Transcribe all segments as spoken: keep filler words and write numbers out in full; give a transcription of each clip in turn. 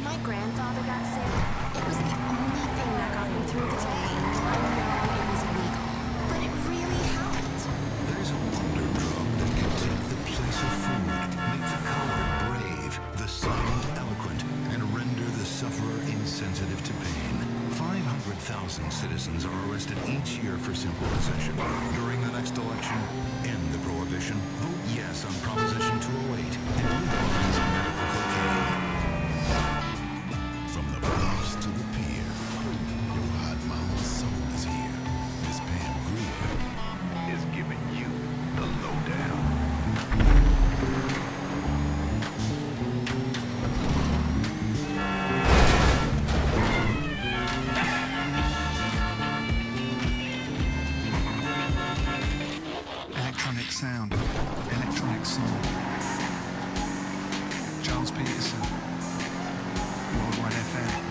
my grandfather got sick, it was the only thing that got him through the day. I know it was illegal, but it really helped. There's a wonder drug that can take the place of food, make the coward brave, the silent eloquent, and render the sufferer insensitive to pain. five hundred thousand citizens are arrested each year for simple possession. During the next election, end the prohibition. Vote yes on Proposition two oh eight and legalize medical cocaine. From the bluffs to the pier, your hot mama's soul is here. Miss Pam Grier is giving you the lowdown. Electronic sound, electronic soul. Charles Peterson, Worldwide F M.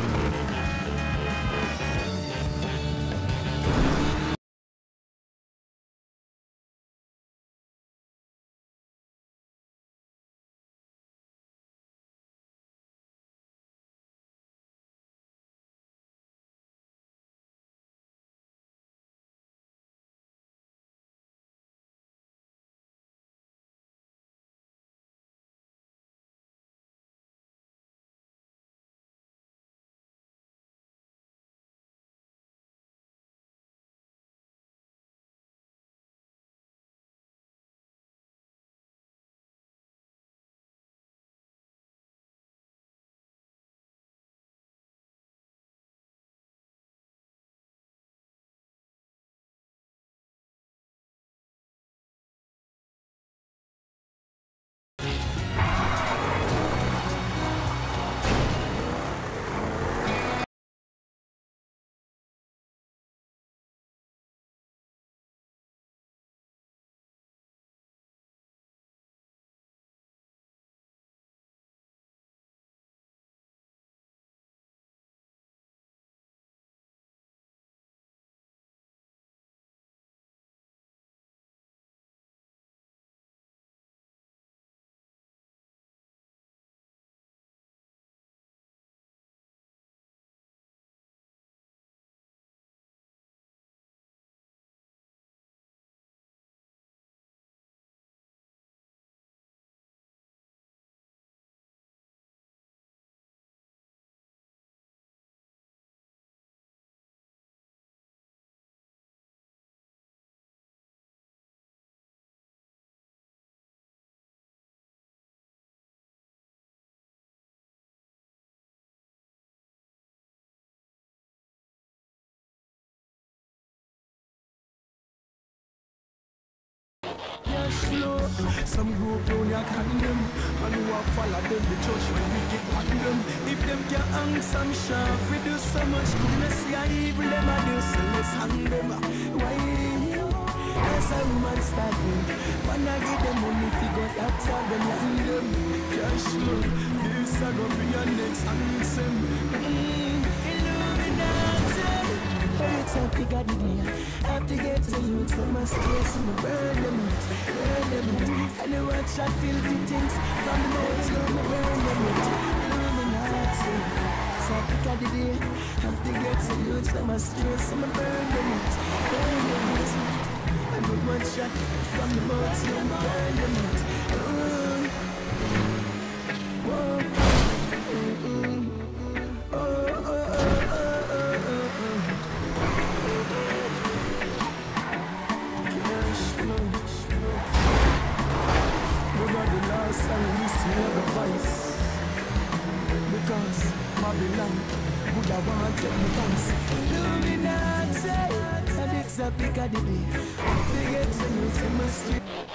Some group down your condom, and who are follow them, the church when we get on them. If them can hang some sharp, we do so much goodness, yeah, evil them a do, so let's hang them. Why? As a woman starting, when I give them money, figure that's how they land them. Cash flow, this a go be your next anthem. Mm, Illuminati. It's a big idea. Have to get to you from my space and burn them out, burn them out. And I watch I feel the things from the night to me burn them out. Illuminati. It's a big idea. Have to get to you from my space and burn them out, burn them out. And I watch I from the night to me burn them out. Oh, whoa, mm-mm. Oh, oh, oh, oh, oh, oh, oh. And listen to the voice, because Babylon would have wanted me voice. Illuminati, and it's a Piccadilly. They get to use for my street.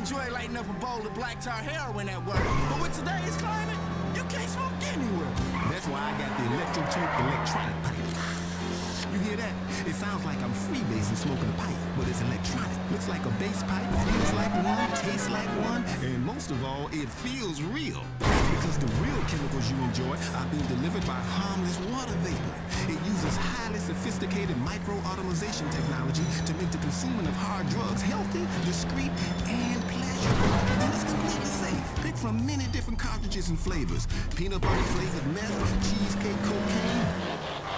enjoy lighting up a bowl of black tar heroin at work, but with today's climate, you can't smoke anywhere. That's why I got the electro-tube electronic pipe. You hear that? It sounds like I'm freebasing smoking a pipe, but it's electronic. Looks like a bass pipe, feels like one, tastes like one, and most of all, it feels real. That's because the real chemicals you enjoy are being delivered by harmless water vapor. It uses highly sophisticated micro-automation technology to make the consuming of hard drugs healthy, discreet, and pleasurable. And it's completely safe. Pick from many different cartridges and flavors. Peanut butter flavored meth, cheesecake cocaine.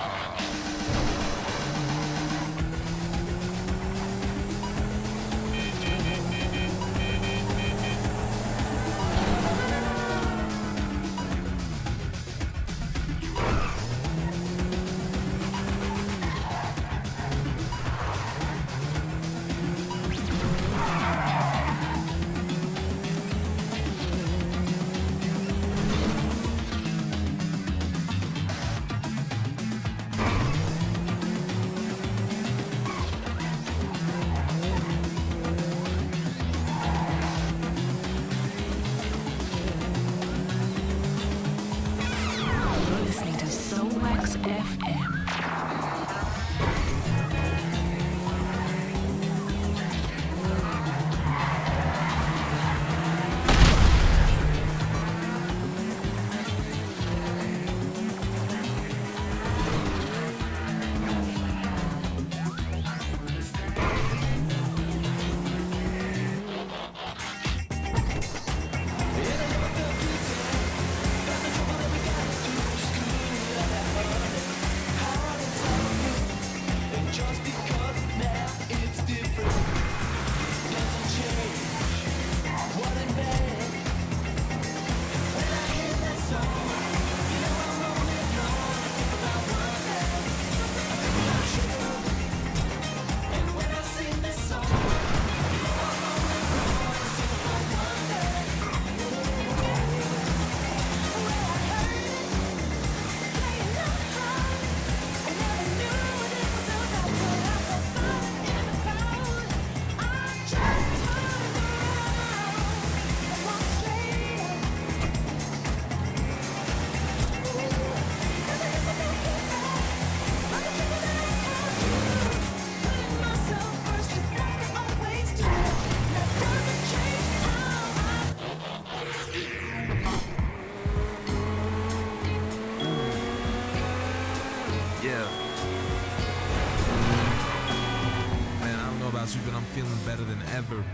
But I'm feeling better than ever.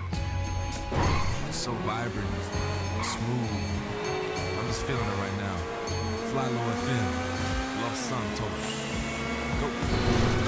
It's so vibrant, smooth. I'm just feeling it right now. Fly low and thin. Los Santos. Go.